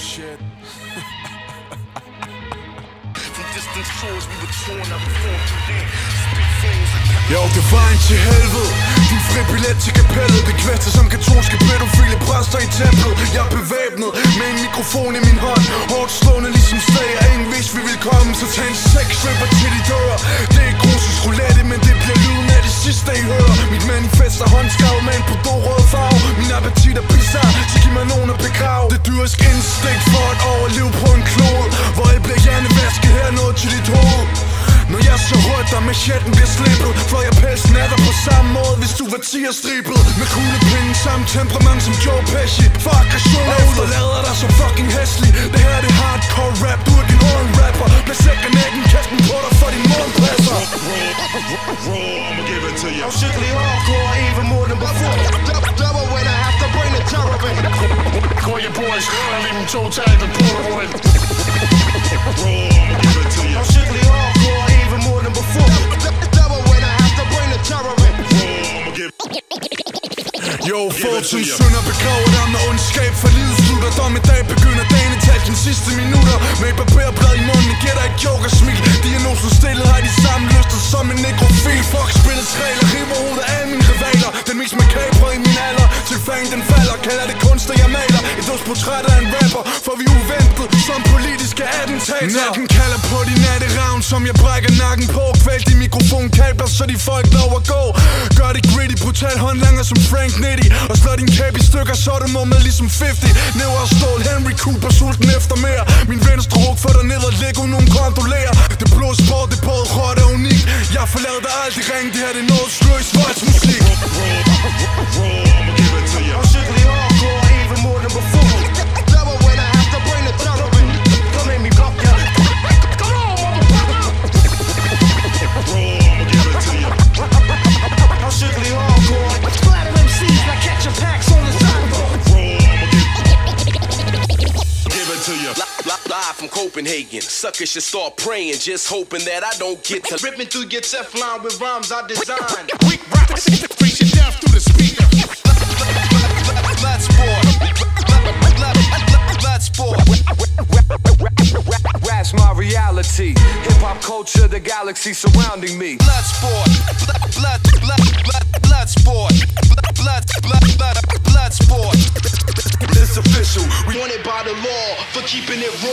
shit. Jo, det var en til helvede. Din fri billet til kapellet. Det kvæster som katolske pædofile præster i templet. Jeg er bevæbnet med en mikrofon i min hånd. Hårdt slående ligesom slag. Ingen vidste vi ville komme. Så tag en sexstripper til de dør. Det er ikke russisk roulette, men det bliver lyden af det sidste I hører. Mit manifest er håndskrevet med en bordeaux-rød farve. Min appetit er bizarre, så giv mig nogen at begrave. Det dyrisk instinkt for at overleve på en klode, hvor I bliver hjernevasket hernede til dit hoved. Når jeg så rødt, der machetten bliver slippet, for jeg pelsen er der på samme måde, hvis du var 10'er-stribet. Med kuglepinde, samme temperament som Joe Pesci. For aggression og efterlader dig så fucking hæslig. Det her det hardcore rap, du er ikke en old rapper. Med sækken æggen, kast den på dig for din morgenpasser. I'ma give it to you. I'm strictly hardcore, even more than before. Double when I have to bring the terror in. Call your boys, I leave them toe tagged and pull them away. I'ma give it to you. I'm strictly hardcore, even more than before. Double when I have to bring the terror in. I'ma give Jo, fortun synder begraver dig med ondskab. For livet slutter, dommedag begynder dagen i talt dine sidste minutter. Med et barberblad i munden, giver dig et jokersmil. Diagnosen stillet har de samme lyster som en nekrofil. Fuck spillets regler, river hovedet af mine rivaler. Den mest makabre i min alder, til fang den falder. Kalder det kunst, jeg maler et dødsportræt af en rapper. For vi uventet som politiske attentater. Nakken kalder på de natteravn, som jeg brækker nakken på. Kvælt i mikrofonkabler, så de får ikke lov at gå. Gør det gritty, brutal håndlanger som Frank Nitty. Og slår din kæbe i stykker, så du må med ligesom 50. Næver og stål, Henry Cooper, sulten efter mere. Min venstre ryg for dig ned og lægge nogen kondolerer. Det blå sport, det både råt og unik. Jeg forlader dig aldrig ring, det her det er noget sløs voldsmusik. I'ma give it to you. I'm strictly hardcore, even more than before. Double when I have to bring the terror in. Don't make me block ya. Come on, motherfucker. I'ma give it to you. I'm strictly hardcore. Splatter MCs like catching packs on the sidewalk. I'ma give it to you. Live from Copenhagen, suckers should start praying, just hoping that I don't get to Ripping through your Teflon with rhymes I designed. Weak rocks, preach it down through the speaker. blood sport. Blood sport. Rap's my reality. Hip hop culture, the galaxy surrounding me. Blood sport. Blood sport. Blood sport. It's official. We want it by the law for keeping it raw.